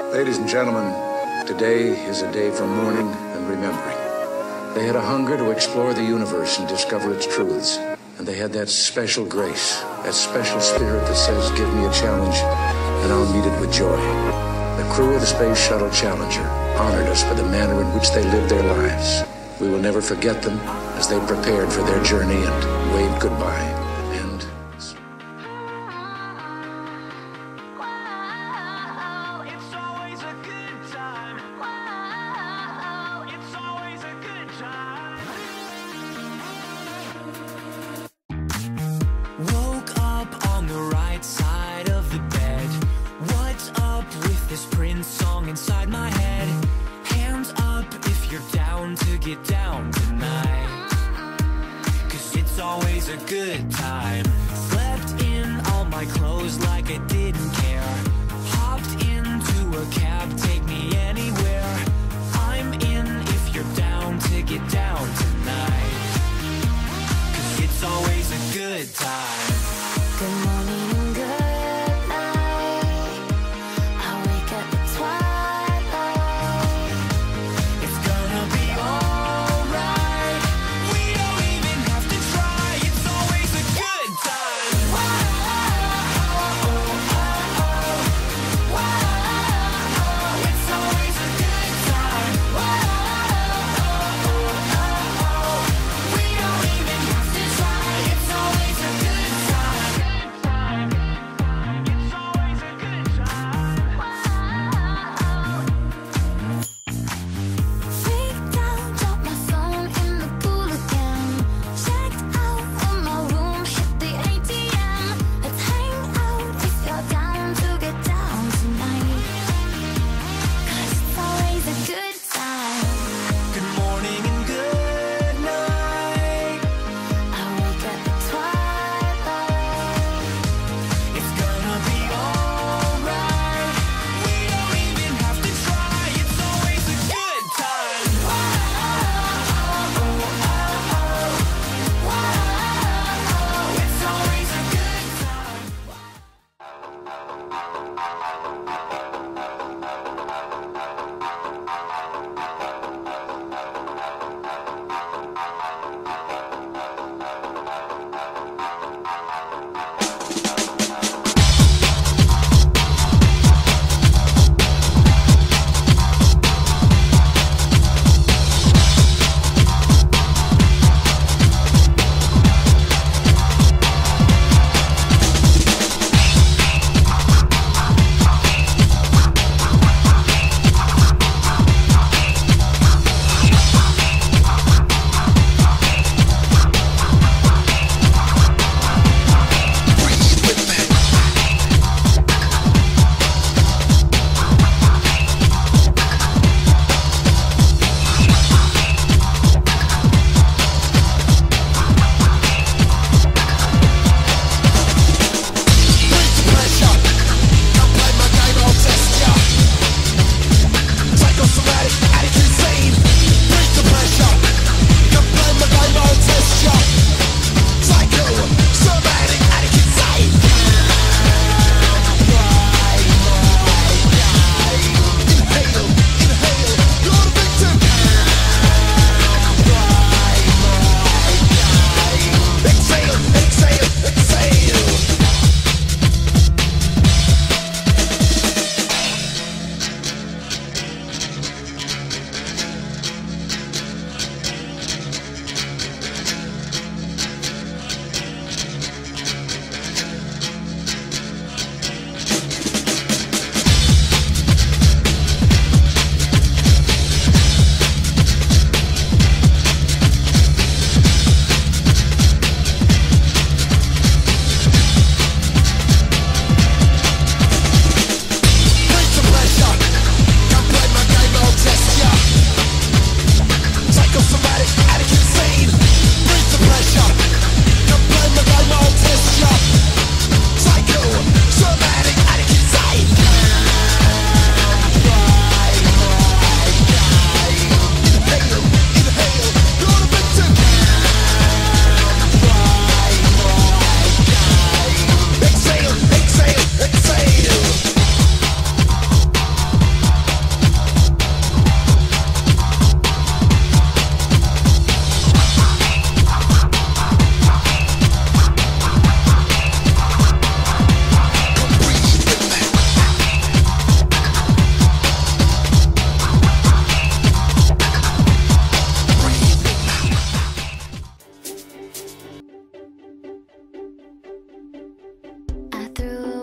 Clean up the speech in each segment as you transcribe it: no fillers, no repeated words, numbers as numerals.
Ladies and gentlemen, today is a day for mourning and remembering. They had a hunger to explore the universe and discover its truths. And they had that special grace, that special spirit that says, give me a challenge and I'll meet it with joy. The crew of the Space Shuttle Challenger honored us for the manner in which they lived their lives. We will never forget them as they prepared for their journey and waved goodbye. Inside my head, hands up if you're down to get down tonight, 'cause it's always a good time. Slept in all my clothes like I didn't care. Hopped into a cab, take me anywhere. I'm in if you're down to get down tonight, 'cause it's always a good time. Good morning and good night. I wake up at twilight. It's gonna be alright. We don't even have to try. It's always a good time.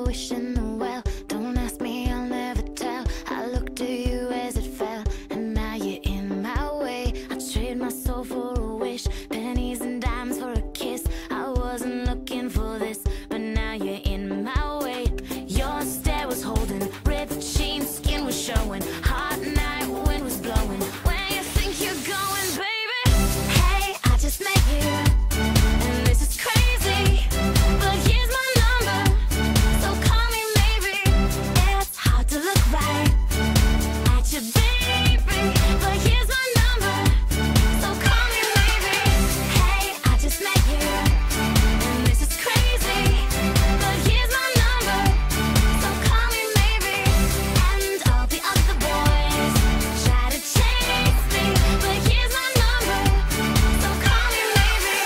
wish in the well. Don't ask me, I'll never tell. I looked to you as it fell, and now you're in my way. I trade my soul for a wish, pennies and dimes for a kiss. I wasn't looking for this, but now you're in my way. Your stare was holding, ripped jeans, skin was showing. Hot night, wind was blowing. Where you think you're going, baby? Hey, I just met you, and this is crazy, but here's my number, so call me maybe. It's hard to look right at you, baby, but here's my number, so call me maybe. Hey, I just met you, and this is crazy, but here's my number, so call me maybe. And all the other boys try to chase me, but here's my number, so call me maybe.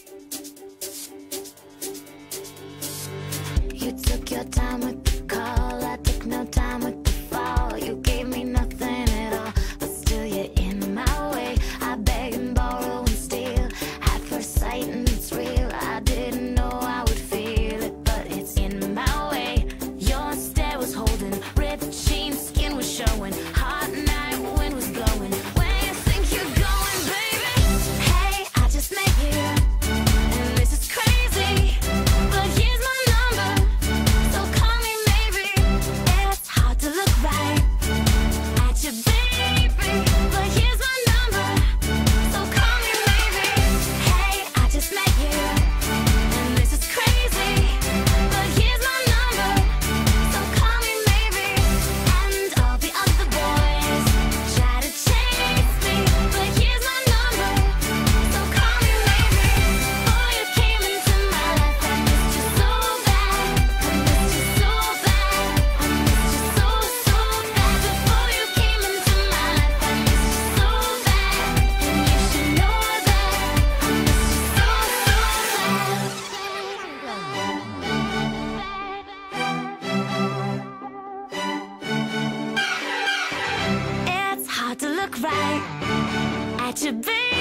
You took your time with the call, I took no time with the fall. You gave me nothing at all, but still you're in my way. I beg and borrow and steal at first sight, and it's real. I didn't know I would feel it, but it's in my way. Your stare was holding, ripped jeans, skin was showing. Hot night, wind was blowing. Where you think you're going, baby? Hey, I just met you, and this is crazy, but here's my number, so call me maybe. It's hard to look right at you, baby, but here's my number, so call me maybe. Hey, I just met you, and this is crazy, but here's my number, so call me maybe. And all the other boys try to chase me, but here's my number, so call me maybe. Before you came into my life, I missed you so bad. I missed you so bad. I missed you so, so bad. Before you came into my life, I missed you so bad. And you should know that I missed you so, so bad. It's hard to look right at you, baby.